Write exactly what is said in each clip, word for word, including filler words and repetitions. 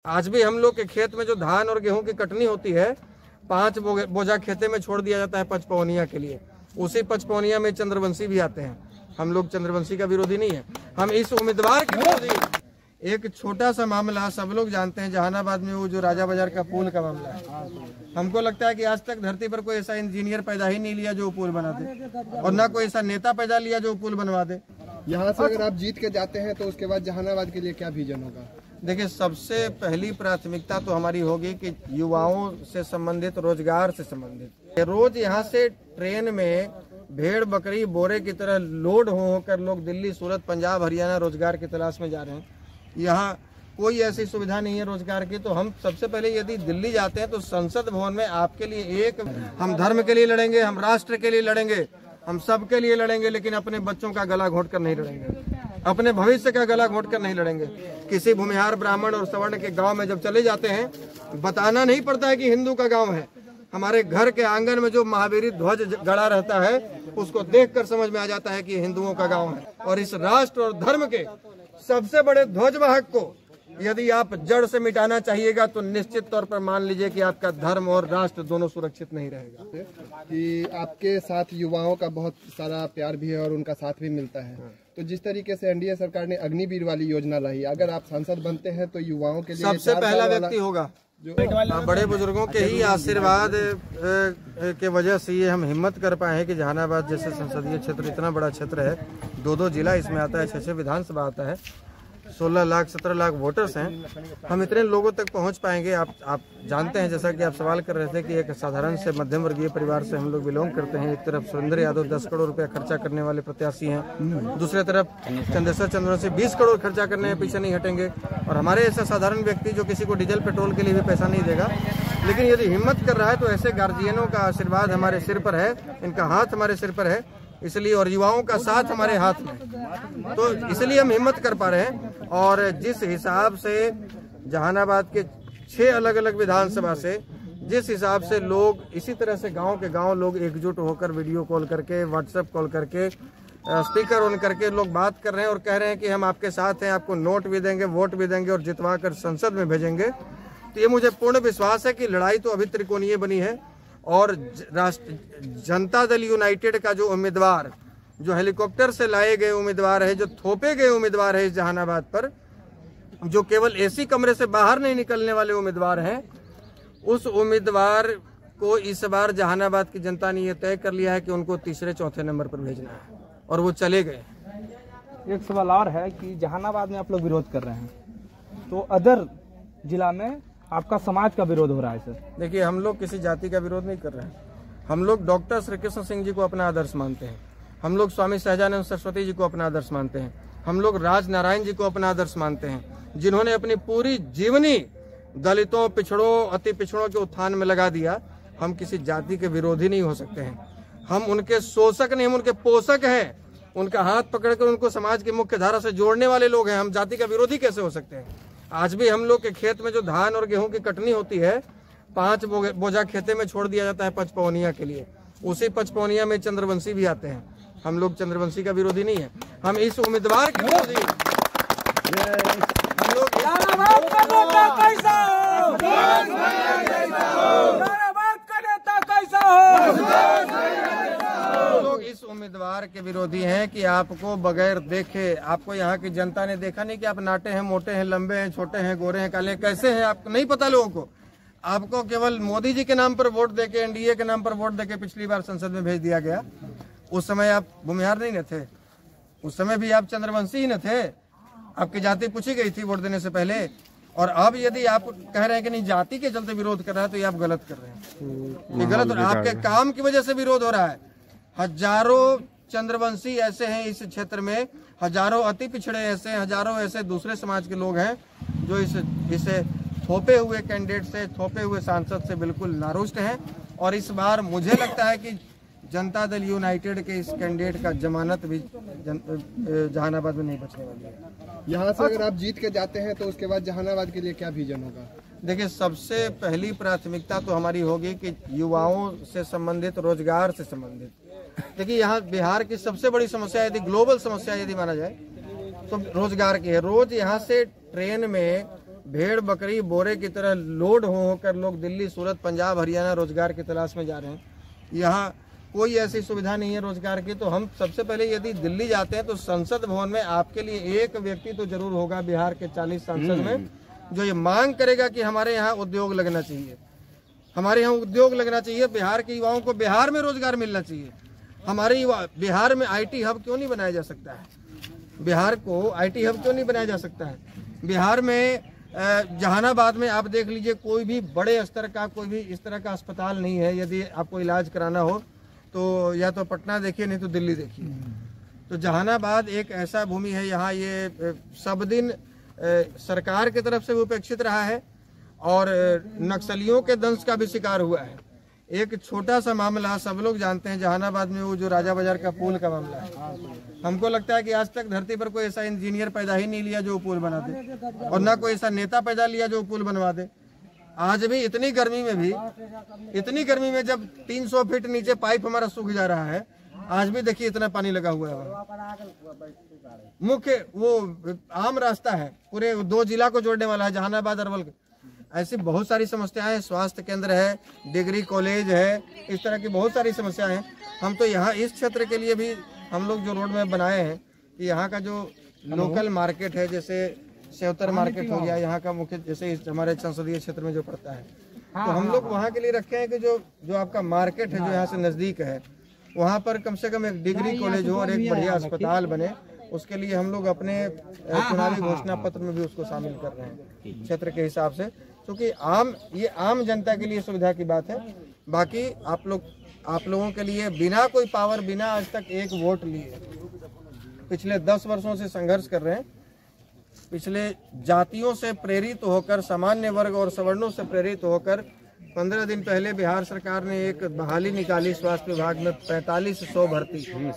आज भी हम लोग के खेत में जो धान और गेहूं की कटनी होती है, पांच बोझा खेते में छोड़ दिया जाता है पचपौनिया के लिए। उसी पचपौनिया में चंद्रवंशी भी आते हैं। हम लोग चंद्रवंशी का विरोधी नहीं है, हम इस उम्मीदवार के विरोधी। एक छोटा सा मामला सब लोग जानते हैं, जहानाबाद में वो जो राजा बाजार का पुल का मामला है। हमको लगता है कि आज तक धरती पर कोई ऐसा इंजीनियर पैदा ही नहीं लिया जो पुल बना दे, और ना कोई ऐसा नेता पैदा लिया जो पुल बनवा दे। यहाँ से अगर आप जीत के जाते हैं तो उसके बाद जहानाबाद के लिए क्या विजन होगा? देखिए, सबसे पहली प्राथमिकता तो हमारी होगी कि युवाओं से संबंधित, रोजगार से संबंधित। रोज यहाँ से ट्रेन में भेड़ बकरी बोरे की तरह लोड हो होकर लोग दिल्ली, सूरत, पंजाब, हरियाणा रोजगार की तलाश में जा रहे हैं। यहाँ कोई ऐसी सुविधा नहीं है रोजगार की। तो हम सबसे पहले यदि दिल्ली जाते हैं तो संसद भवन में आपके लिए एक, हम धर्म के लिए लड़ेंगे, हम राष्ट्र के लिए लड़ेंगे, हम सबके लिए लड़ेंगे, लेकिन अपने बच्चों का गला घोट कर नहीं लड़ेंगे, अपने भविष्य का गला घोट कर नहीं लड़ेंगे। किसी भूमिहार ब्राह्मण और सवर्ण के गांव में जब चले जाते हैं, बताना नहीं पड़ता है कि हिंदू का गांव है। हमारे घर के आंगन में जो महावीर ध्वज गड़ा रहता है, उसको देखकर समझ में आ जाता है कि हिंदुओं का गांव है। और इस राष्ट्र और धर्म के सबसे बड़े ध्वजवाहक को यदि आप जड़ से मिटाना चाहिएगा तो निश्चित तौर पर मान लीजिए कि आपका धर्म और राष्ट्र दोनों सुरक्षित नहीं रहेगा। कि आपके साथ युवाओं का बहुत सारा प्यार भी है और उनका साथ भी मिलता है, तो जिस तरीके से एनडीए सरकार ने अग्निवीर वाली योजना लाई, अगर आप सांसद बनते हैं तो युवाओं के लिए सबसे पहला व्यक्ति होगा जो बड़े बुजुर्गों के ही आशीर्वाद के वजह से ये हम हिम्मत कर पाए हैं कि जहानाबाद जैसे संसदीय क्षेत्र, इतना बड़ा क्षेत्र है, दो दो जिला इसमें आता है, छह छह विधानसभा आता है, सोलह लाख सत्रह लाख वोटर्स हैं, हम इतने लोगों तक पहुंच पाएंगे। आप आप जानते हैं, जैसा कि आप सवाल कर रहे थे कि एक साधारण से मध्यम वर्गीय परिवार से हम लोग बिलोंग करते हैं। एक तरफ सुरेंद्र यादव दस करोड़ रुपया खर्चा करने वाले प्रत्याशी हैं, दूसरी तरफ चंद्रेश्वर चंद्रवंशी बीस करोड़ खर्चा करने में पीछे नहीं हटेंगे। और हमारे ऐसा साधारण व्यक्ति जो किसी को डीजल पेट्रोल के लिए भी पैसा नहीं देगा, लेकिन यदि हिम्मत कर रहा है तो ऐसे गार्जियनों का आशीर्वाद हमारे सिर पर है, इनका हाथ हमारे सिर पर है, इसलिए, और युवाओं का साथ हमारे हाथ में, तो इसलिए हम हिम्मत कर पा रहे हैं। और जिस हिसाब से जहानाबाद के छह अलग अलग विधानसभा से जिस हिसाब से लोग इसी तरह से गांव के गांव लोग एकजुट होकर वीडियो कॉल करके, व्हाट्सएप कॉल करके, स्पीकर ऑन करके लोग बात कर रहे हैं और कह रहे हैं कि हम आपके साथ हैं, आपको नोट भी देंगे, वोट भी देंगे और जितवा कर संसद में भेजेंगे, तो ये मुझे पूर्ण विश्वास है कि लड़ाई तो अभी त्रिकोणीय बनी है। और राष्ट्र जनता दल यूनाइटेड का जो उम्मीदवार, जो हेलीकॉप्टर से लाए गए उम्मीदवार है, जो थोपे गए उम्मीदवार है इस जहानाबाद पर, जो केवल एसी कमरे से बाहर नहीं निकलने वाले उम्मीदवार हैं, उस उम्मीदवार को इस बार जहानाबाद की जनता ने यह तय कर लिया है कि उनको तीसरे चौथे नंबर पर भेजना है, और वो चले गए। एक सवाल और है कि जहानाबाद में आप लोग विरोध कर रहे हैं, तो अदर जिला में आपका समाज का विरोध हो रहा है सर? देखिए, हम लोग किसी जाति का विरोध नहीं कर रहे हैं। हम लोग डॉक्टर श्री कृष्ण सिंह जी को अपना आदर्श मानते हैं, हम लोग स्वामी सहजानंद सरस्वती जी को अपना आदर्श मानते हैं, हम लोग राज नारायण जी को अपना आदर्श मानते हैं, जिन्होंने अपनी पूरी जीवनी दलितों, पिछड़ों, अति पिछड़ों के उत्थान में लगा दिया। हम किसी जाति के विरोधी नहीं हो सकते हैं, हम उनके शोषक नहीं, हम उनके पोषक हैं, उनका हाथ पकड़कर उनको समाज की मुख्य धारा से जोड़ने वाले लोग हैं। हम जाति का विरोधी कैसे हो सकते हैं? आज भी हम लोग के खेत में जो धान और गेहूं की कटनी होती है, पांच बोझा खेते में छोड़ दिया जाता है पचपौनिया के लिए। उसी पचपौनिया में चंद्रवंशी भी आते हैं। हम लोग चंद्रवंशी का विरोधी नहीं है, हम इस उम्मीदवार के विरोधी। हम लोग लोग इस उम्मीदवार के विरोधी हैं कि आपको बगैर देखे, आपको यहाँ की जनता ने देखा नहीं कि आप नाटे हैं, मोटे हैं, लंबे हैं, छोटे हैं, गोरे हैं, काले, कैसे हैं, आपको नहीं पता लोगों को। आपको केवल मोदी जी के नाम पर वोट देके, एनडीए के नाम पर वोट देके पिछली बार संसद में भेज दिया गया। उस समय आप भूमिहार नहीं न थे, उस समय भी आप चंद्रवंशी ही न थे, आपकी जाति पूछी गई थी वोट देने से पहले। और अब यदि आप कह रहे हैं कि नहीं जाति के चलते विरोध कर रहा है, तो ये आप गलत कर रहे हैं, ये गलत। और आपके काम की वजह से विरोध हो रहा है। हजारों चंद्रवंशी ऐसे हैं इस क्षेत्र में, हजारों अति पिछड़े ऐसे, हजारों ऐसे दूसरे समाज के लोग हैं जो इस इसे थोपे हुए कैंडिडेट से, थोपे हुए सांसद से बिल्कुल नारुष्ट हैं। और इस बार मुझे लगता है कि जनता दल यूनाइटेड के इस कैंडिडेट का जमानत भी जहानाबाद में नहीं बचने वाली है। यहाँ से अगर आप जीत के जाते हैं तो उसके बाद जहानाबाद के लिए क्या विजन होगा? देखिए, सबसे पहली प्राथमिकता तो हमारी होगी कि युवाओं से संबंधित, रोजगार से संबंधित। देखिए, यहाँ बिहार की सबसे बड़ी समस्या, यदि ग्लोबल समस्या यदि माना जाए तो रोजगार की है। रोज यहाँ से ट्रेन में भेड़ बकरी बोरे की तरह लोड हो होकर लोग दिल्ली, सूरत, पंजाब, हरियाणा रोजगार की तलाश में जा रहे हैं। यहाँ कोई ऐसी सुविधा नहीं है रोजगार की। तो हम सबसे पहले यदि दिल्ली जाते हैं तो संसद भवन में आपके लिए एक व्यक्ति तो जरूर होगा बिहार के चालीस सांसद में, जो ये मांग करेगा कि हमारे यहाँ उद्योग लगना चाहिए, हमारे यहाँ उद्योग लगना चाहिए, बिहार के युवाओं को बिहार में रोजगार मिलना चाहिए। हमारे युवा बिहार में आईटी हब क्यों नहीं बनाया जा सकता है? बिहार को आईटी हब क्यों नहीं बनाया जा सकता है? बिहार में जहानाबाद में आप देख लीजिए, कोई भी बड़े स्तर का कोई भी इस तरह का अस्पताल नहीं है। यदि आपको इलाज कराना हो तो या तो पटना देखिए, नहीं तो दिल्ली देखिए। तो जहानाबाद एक ऐसा भूमि है, यहाँ ये सब दिन सरकार की तरफ से भी उपेक्षित रहा है और नक्सलियों के दंश का भी शिकार हुआ है। एक छोटा सा मामला सब लोग जानते हैं, जहानाबाद में वो जो राजा बाजार का पुल का मामला है। हमको लगता है कि आज तक धरती पर कोई ऐसा इंजीनियर पैदा ही नहीं लिया जो पुल बना दे, और ना कोई ऐसा नेता पैदा लिया जो पुल बनवा दे। आज भी इतनी गर्मी में भी इतनी गर्मी में जब तीन सौ फीट नीचे पाइप हमारा सूख जा रहा है, आज भी देखिए इतना पानी लगा हुआ है। मुख्य वो आम रास्ता है, पूरे दो जिला को जोड़ने वाला है, जहानाबाद अरवल। ऐसी बहुत सारी समस्याएं हैं, स्वास्थ्य केंद्र है, डिग्री कॉलेज है, इस तरह की बहुत सारी समस्याएं हैं। हम तो यहाँ इस क्षेत्र के लिए भी हम लोग जो रोड मैप बनाए हैं कि यहाँ का जो लोकल मार्केट है, जैसे सेवतर मार्केट हो गया यहाँ का मुख्य, जैसे इस हमारे संसदीय क्षेत्र में जो पड़ता है, तो हम लोग वहाँ के लिए रखे हैं कि जो जो आपका मार्केट है जो यहाँ से नजदीक है, वहाँ पर कम से कम एक डिग्री कॉलेज हो और एक बढ़िया अस्पताल बने। उसके लिए हम लोग अपने चुनावी घोषणा पत्र में भी उसको शामिल कर रहे हैं क्षेत्र के हिसाब से, क्योंकि आम ये आम जनता के लिए सुविधा की बात है। बाकी आप लोग आप लोगों के लिए बिना कोई पावर, बिना आज तक एक वोट लिए पिछले दस वर्षों से संघर्ष कर रहे हैं। पिछले जातियों से प्रेरित होकर, सामान्य वर्ग और सवर्णों से प्रेरित होकर पंद्रह दिन पहले बिहार सरकार ने एक बहाली निकाली स्वास्थ्य विभाग में पैंतालीस सौ भर्ती,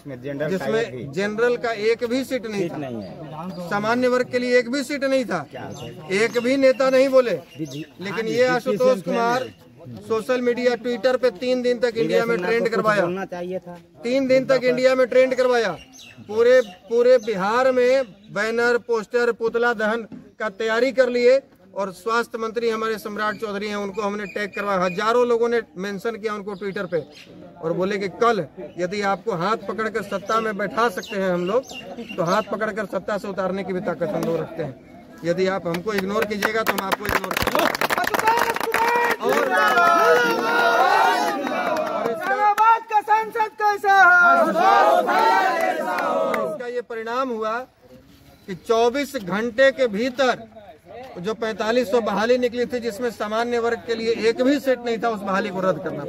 जिसमें जनरल का एक भी सीट नहीं था, सामान्य वर्ग के लिए एक भी सीट नहीं था, एक भी नेता नहीं बोले। लेकिन ये Ashutosh Kumar social media Twitter पे तीन दिन तक इंडिया में ट्रेंड करवाया, तीन दिन तक इंडिया में ट्रेंड करवाया। पूरे पूरे बिहार में बैनर, पोस्टर, पुतला दहन का तैयारी कर लिए, और स्वास्थ्य मंत्री हमारे सम्राट चौधरी हैं, उनको हमने टैग करवाया। हजारों लोगों ने मेंशन किया उनको ट्विटर पे, और बोले कि कल यदि आपको हाथ पकड़कर सत्ता में बैठा सकते हैं हम लोग, तो हाथ पकड़कर सत्ता से उतारने की भी ताकत हम लोग रखते हैं। यदि आप हमको इग्नोर कीजिएगा तो हम आपको इग्नोर करेंगे। इसका ये परिणाम हुआ कि चौबीस घंटे के भीतर जो पैंतालीस सौ बहाली निकली थी, जिसमें सामान्य वर्ग के लिए एक भी सीट नहीं था, उस बहाली को रद्द करना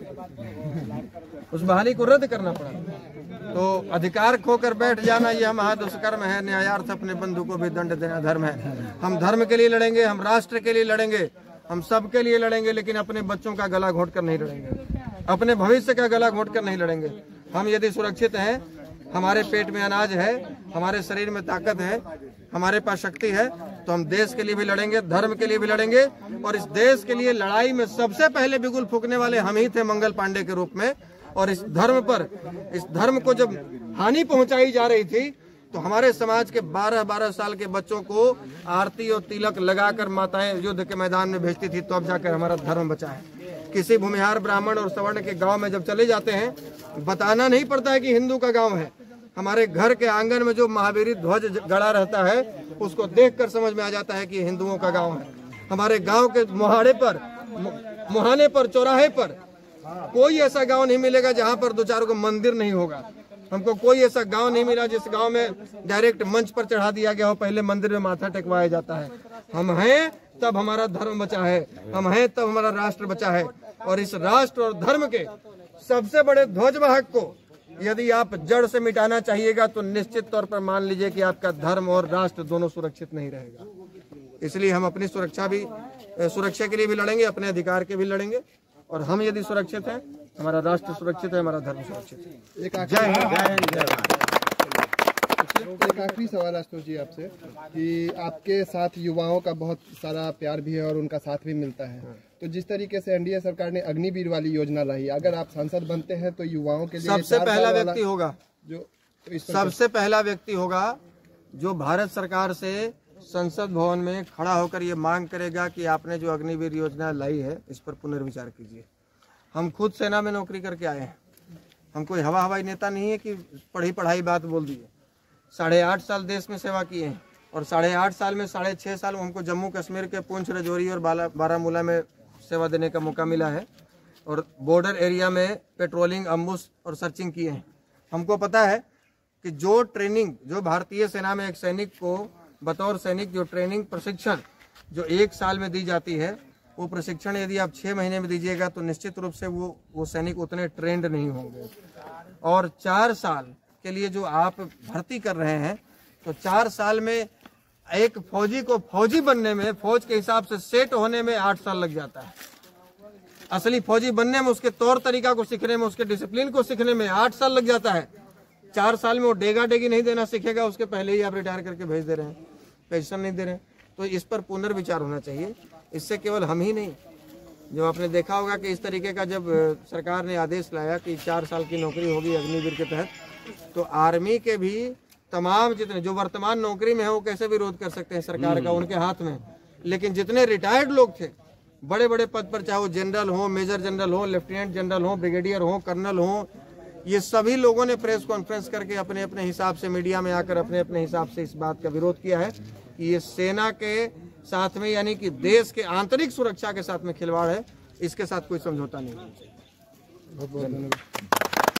पड़ा उस बहाली को रद्द करना पड़ा। तो अधिकार खोकर बैठ जाना यह महादुष्कर्म है, न्यायार्थ अपने बंधु को भी दंड देना धर्म है। हम धर्म के लिए लड़ेंगे, हम राष्ट्र के लिए लड़ेंगे, हम सबके लिए लड़ेंगे, लेकिन अपने बच्चों का गला घोट कर नहीं लड़ेंगे, अपने भविष्य का गला घोट कर नहीं लड़ेंगे। हम यदि सुरक्षित हैं, हमारे पेट में अनाज है, हमारे शरीर में ताकत है, हमारे पास शक्ति है, तो हम देश के लिए भी लड़ेंगे, धर्म के लिए भी लड़ेंगे। और इस देश के लिए लड़ाई में सबसे पहले बिगुल फूकने वाले हम ही थे, मंगल पांडे के रूप में। और इस धर्म पर, इस धर्म को जब हानि पहुंचाई जा रही थी, तो हमारे समाज के बारह बारह साल के बच्चों को आरती और तिलक लगाकर माताएं युद्ध के मैदान में भेजती थी, तो अब जाकर हमारा धर्म बचा है। किसी भूमिहार ब्राह्मण और सवर्ण के गांव में जब चले जाते हैं, बताना नहीं पड़ता है कि हिंदू का गांव है। हमारे घर के आंगन में जो महावीर ध्वज गड़ा रहता है, उसको देखकर समझ में आ जाता है कि हिंदुओं का गांव है। हमारे गांव के मुहाड़े पर, मुहाने पर, चौराहे पर कोई ऐसा गांव नहीं मिलेगा जहां पर दो चारों को मंदिर नहीं होगा। हमको कोई ऐसा गांव नहीं मिला जिस गांव में डायरेक्ट मंच पर चढ़ा दिया गया हो, पहले मंदिर में माथा टेकवाया जाता है। हम हैं तब हमारा धर्म बचा है, हम हैं तब हमारा राष्ट्र बचा है। और इस राष्ट्र और धर्म के सबसे बड़े ध्वजवाहक को यदि आप जड़ से मिटाना चाहिएगा, तो निश्चित तौर पर मान लीजिए कि आपका धर्म और राष्ट्र दोनों सुरक्षित नहीं रहेगा। इसलिए हम अपनी सुरक्षा भी सुरक्षा के लिए भी लड़ेंगे, अपने अधिकार के भी लड़ेंगे। और हम यदि सुरक्षित हैं, हमारा राष्ट्र सुरक्षित है, हमारा धर्म सुरक्षित है। एक जय हिंद, जय हिंद, जय भारत। एक आखिरी सवाल आशुतोष जी आपसे, कि आपके साथ युवाओं का बहुत सारा प्यार भी है और उनका साथ भी मिलता है, तो जिस तरीके से एनडीए सरकार ने अग्निवीर वाली योजना लाई, अगर आप सांसद बनते हैं तो युवाओं के लिए सबसे पहला व्यक्ति होगा जो सबसे पहला व्यक्ति होगा जो भारत सरकार से संसद भवन में खड़ा होकर ये मांग करेगा कि आपने जो अग्निवीर योजना लाई है इस पर पुनर्विचार कीजिए। हम खुद सेना में नौकरी करके आए हैं, हम कोई हवा हवाई नेता नहीं है कि पढ़ी पढ़ाई बात बोल दी है। साढ़े आठ साल देश में सेवा किए हैं और साढ़े आठ साल में साढ़े छः साल हमको जम्मू कश्मीर के पुंछ, राजौरी और बारामूला में सेवा देने का मौका मिला है और बॉर्डर एरिया में पेट्रोलिंग, अम्बुश और सर्चिंग किए हैं। हमको पता है कि जो ट्रेनिंग जो भारतीय सेना में एक सैनिक को बतौर सैनिक जो ट्रेनिंग प्रशिक्षण जो एक साल में दी जाती है, वो प्रशिक्षण यदि आप छः महीने में दीजिएगा तो निश्चित रूप से वो वो सैनिक उतने ट्रेंड नहीं होंगे। और चार साल के लिए जो आप भर्ती कर रहे हैं, तो चार साल में एक फौजी को फौजी बनने में, फौज के हिसाब से सेट होने में आठ साल लग जाता है। असली फौजी बनने में, उसके तौर तरीका को सीखने में, उसके डिसिप्लिन को सीखने में आठ साल लग जाता है। चार साल में वो डेगा डेगी नहीं देना सीखेगा, उसके पहले ही आप रिटायर करके भेज दे रहे हैं, पेंशन नहीं दे रहे हैं। तो इस पर पुनर्विचार होना चाहिए। इससे केवल हम ही नहीं, जो आपने देखा होगा कि इस तरीके का जब सरकार ने आदेश लाया कि चार साल की नौकरी होगी अग्निवीर के तहत, तो आर्मी के भी तमाम जितने जो वर्तमान नौकरी में है वो कैसे विरोध कर सकते हैं सरकार का, उनके हाथ में। लेकिन जितने रिटायर्ड लोग थे बड़े बड़े पद पर, चाहे वो जनरल हो, मेजर जनरल हो, लेफ्टिनेंट जनरल हो, ब्रिगेडियर हो, कर्नल हो, ये सभी लोगों ने प्रेस कॉन्फ्रेंस करके अपने अपने हिसाब से मीडिया में आकर अपने अपने हिसाब से इस बात का विरोध किया है कि ये सेना के साथ में, यानी कि देश के आंतरिक सुरक्षा के साथ में खिलवाड़ है। इसके साथ कोई समझौता नहीं।